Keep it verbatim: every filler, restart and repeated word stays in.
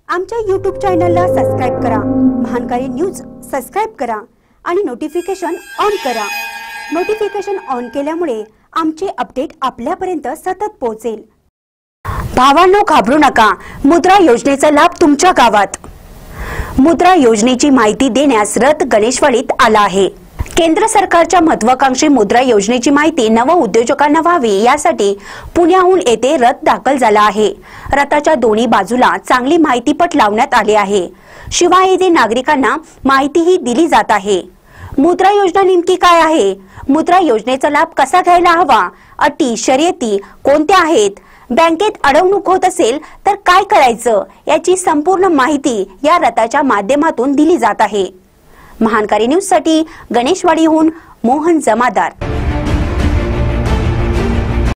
आमच्या यूट्यूब चॅनलला सबस्क्राइब करा, महानकारी न्यूज सबस्क्राइब करा आणि नोटिफिकेशन ऑन करा। नोटिफिकेशन ऑन केल्यामुळे आमचे अपडेट आपल्यापर्यंत सतत पोहोचेल। भावांनो, घाबरू नका, मुद्रा योजनेचा लाभ तुमच्या गावात। मुद्रा योजनेची माहिती देण्यास रथ गणेशवाडीत आला आहे। केंद्र सरकारच्या महत्त्वाकांक्षी मुद्रा योजनेची माहिती नव उद्योजकांना व्हावी यासाठी पुण्याहून येथे रथ दाखल झाला आहे। रथाच्या दोन्ही बाजूला चांगली माहितीपट लावण्यात आले आहे। शिवाय येथे नागरिकांना माहितीही दिली जात आहे। मुद्रा योजना नेमकी काय आहे, मुद्रा योजनेचा लाभ कसा घ्यायला हवा, अटी शर्यती कोणत्या आहेत, बँकेत अडवणूक होत असेल तर काय करायचं याची संपूर्ण माहिती या रथाच्या माध्यमातून दिली जात आहे। महानकारी न्यूज साठी गणेशवाडीहून मोहन जमादार।